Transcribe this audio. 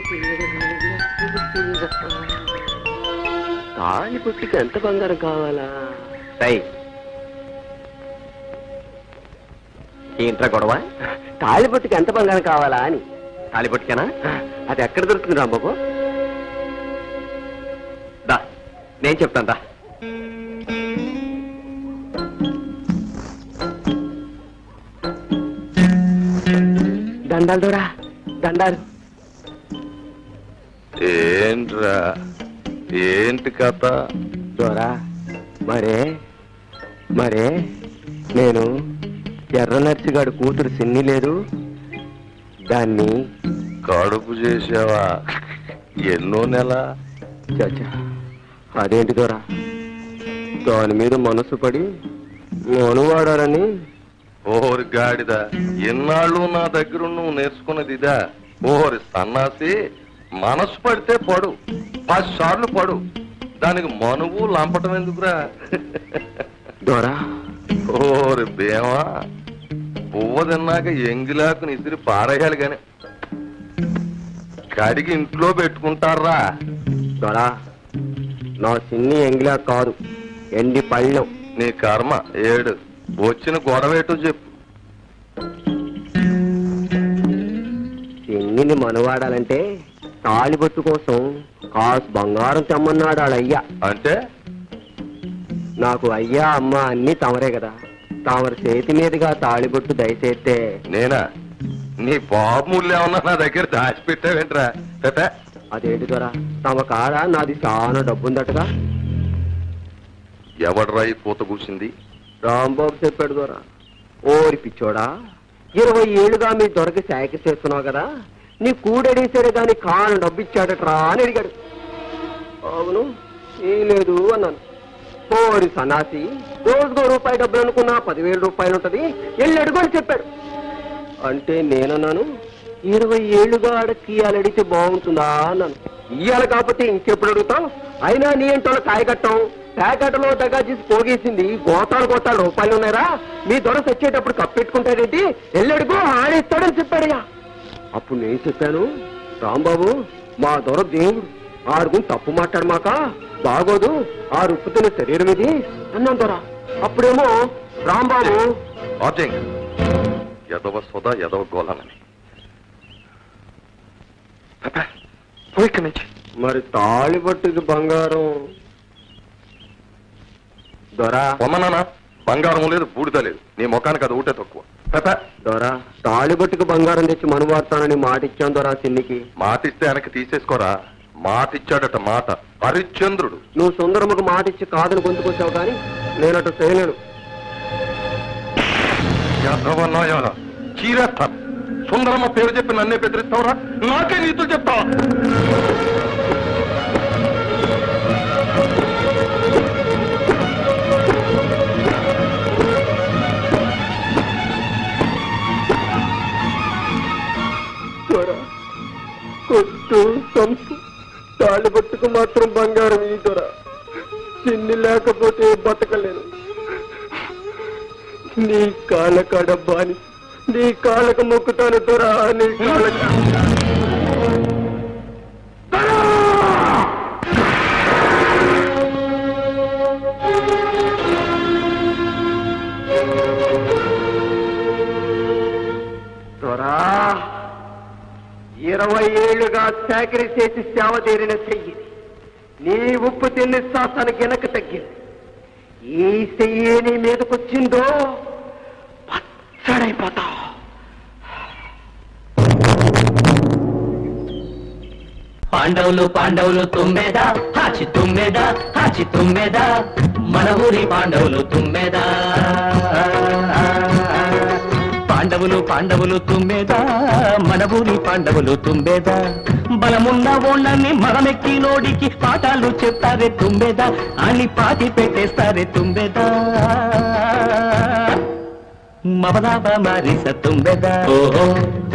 తాళిబొట్టుకి ఎంత బంగారం కావాలా? ఏంట్రా గొడవ? తాళిబొట్టుకి ఎంత బంగారం కావాలా అని. తాళిబొట్టుకేనా? అది ఎక్కడ దొరుకుతుంది రాంబాబు? దా నేను చెప్తాను దా. దండాలు దొరా, దండాలు. ఏంట్రా, ఏంటి కథ? దొరా మరే మరే నేను ఎర్ర నర్సిగాడు కూతురు సిన్ని లేదు, దాన్ని కడుపు చేసావా? ఎన్నో నెల? చచ్చా అదేంటి దొరా, దాని మీద మనసు పడి మనువాడాలని. ఓరి గాడిద, ఎన్నాళ్ళు నా దగ్గర నువ్వు నేర్చుకున్నది ఇదా? ఓరి సన్నాసి, మనసు పడితే పడు, 10 సార్లు పడు, దానికి మనువు లంపటం ఎందుకురా? దొరా ఓరి బేమా, పువ్వ తిన్నాక ఎంగిలాకుని ఇసిరి పారేయాలి గాని కడిగి ఇంట్లో పెట్టుకుంటారా? దొరా నా సిన్ని ఎంగిలా కాదు, ఎండి పళ్ళెం. నీ కర్మ ఏడు. వచ్చిన గొడవేటో చెప్పు. సిన్నిని మనవాడాలంటే తాళిబొట్టు కోసం కాసు బంగారం తెమ్మన్నాడు ఆడయ్యా. అంటే నాకు అయ్యా అమ్మ అన్ని తమరే కదా, తమరి చేతి మీదుగా తాళిబొట్టు దయచేస్తే. నేనా? నీ బాబు ముళ్ళు ఏమన్నా నా దగ్గర దాచిపెట్టావేంట్రా? అదేంటి దొరా, తమ కాడ నాది చాలా డబ్బుందటగా. ఎవడ్రా ఈ పూత కూర్చుంది? రాంబాబు చెప్పాడు దొరా. ఓరి పిచ్చోడా, 20 ఏళ్ళుగా మీ దొరకి శాఖ చేస్తున్నావు కదా, నీ కూడడేసాడు గాని కాను డబ్బు ఇచ్చాడట్రా అని అడిగాడు. అవును, ఏం లేదు అన్నాను. ఓరి సన్నాసి, రోజుకో రూపాయి డబ్బులు అనుకున్నా 10,000 రూపాయలు ఉంటది, వెళ్ళి అడుగు అని చెప్పాడు. అంటే నేనన్నాను, 20 ఏళ్ళుగా అడక్కి ఇవాళ అడిగితే బాగుంటుందా అన్నాను. ఇవాళ కాకపోతే ఇంకెప్పుడు అడుగుతాం? అయినా నీ ఏంటో కాయకట్టం ప్యాకెట్లో దగ్గర చేసి పోగేసింది గోతాలు రూపాయలు ఉన్నారా? మీ దొర తెచ్చేటప్పుడు కప్పెట్టుకుంటాడేంటి, వెళ్ళడుగు ఆడేస్తాడని చెప్పాడయ్యా. అప్పుడు నేను చెప్పాను, రాంబాబు మా దొర దేవుడు, ఆడుకుని తప్పు మాట్లాడమాక బాగోదు, ఆ రుప్పుతున్న శరీరం ఇది అన్నాం దొర. అప్పుడేమో రాంబాబు ఎదవ సోదా ఎదవ గోళాలని. మరి తాళిబొట్టుకి బంగారం దొరా. పొమ్మనానా, బంగారం లేదు, బూడిద లేదు, నీ ముఖానికి అది ఊటే తక్కువ. దొరా తాళిబొట్టుకు బంగారం తెచ్చి మనువాడతానని మాట ఇచ్చాను దొరా సిన్నికి. మాట ఇస్తే వెనక్కి తీసేసుకోరా. మాట ఇచ్చాడట, మాట. హరిశ్చంద్రుడు. నువ్వు సుందరమ్మకు మాట ఇచ్చి కాదని గొంతుకొచ్చావు కానీ నేనటు చేయలేను. చీరేస్తాను. సుందరమ్మ పేరు చెప్పి నన్నే బెదిరిస్తావురా? నాకే నీతులు చెప్తావా? కొట్టు సంపు తాళిబొట్టుకు మాత్రం బంగారం ఈ దొర. చిన్ని లేకపోతే బతకలేను. నీ కాళ్ళకాడ బాని, నీ కాళ్ళకు మొక్కుతాను దొరా, నీ కాళ్ళక. దొరా 20 ఏళ్లుగా చాకరీ చేసి సేవ తీరిన చెయ్యి నీ ఉప్పు తిన్ని శాసానికి వెనక్కి తగ్గింది. ఈ చెయ్యి నీ మీదకొచ్చిందో పచ్చడైపోతావు. పాండవులు పాండవులు తుమ్మెదా, హాచి తుమ్మెదా, హాచి తుమ్మెదా, మన ఊరి పాండవులు తుమ్మెదా. పాండవులు పాండవులు తుమ్మెదా, మన ఊరి పాండవులు తుమ్మెదా. బలమున్న ఓళ్ళని మరమెక్కి నోడికి పాఠాలు చెప్తారే తుమ్మెదా, అని పాతి పెట్టేస్తారే తుమ్మెదా. మబలాబా మారిస తుమ్మెదా. ఓహో